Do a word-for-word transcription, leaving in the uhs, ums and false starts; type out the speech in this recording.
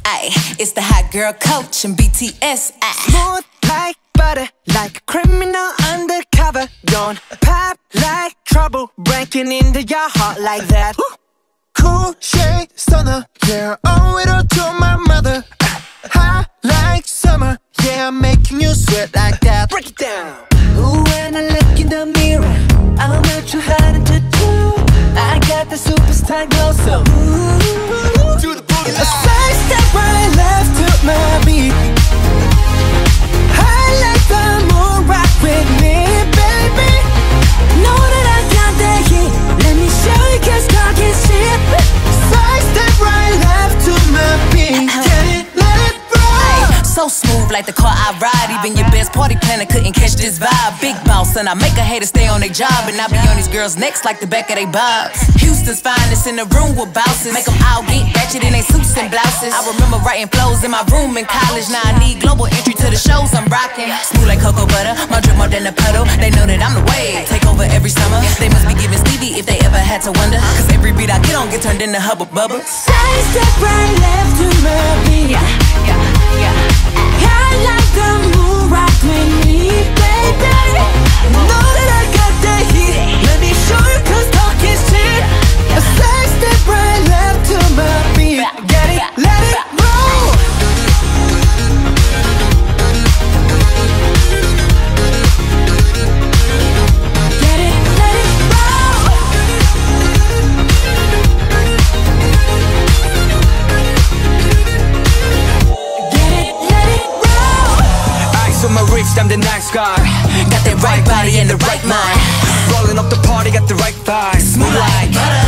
Ay, it's the hot girl coach and B T S. Ay. Smooth like butter, like a criminal undercover. Don't pop like trouble, breaking into your heart like that. Cool shade stunner, yeah, owe it all to my mother. Hot like summer, yeah, I'm making you sweat like that. Break it down. Ooh, when I look in the mirror, I'm not too hard to do. I got the superstar glow, so ooh, Do the booty a side step right left to my beat. I like the moon, rock with me, baby. Know that I got that heat. Let me show you, cause talk is cheap. Side step right left to my beat. Get it, let it roll. So smooth like the car I ride. Even your best party planner couldn't catch this vibe. Big boss and I make a hater stay on their job. And I be on these girls' necks like the back of they bobs. Houston's finest in the room with bouncers. Make them all get ratchet in they suits and blouses. I remember writing flows in my room in college. Now I need global entry to the shows I'm rocking. Smooth like cocoa butter, my drip more than a puddle. They know that I'm the wave, take over every summer. They must be giving Stevie if they ever had to wonder. Cause every beat I get on get turned into Hubba Bubba. Side step right left to my beat. Yeah, yeah, yeah. I like the moon, rock with me, baby. Know that I got that heat. Let me show you, cause talk is cheap. A side step right left to my beat. Get it, let it roll. Get it, let it roll. Get it, let it roll. Ice on my wrist, I'm the nice guy. Got that right body and the right mind. Rolling up the party, got the right vibe. Smooth like butter.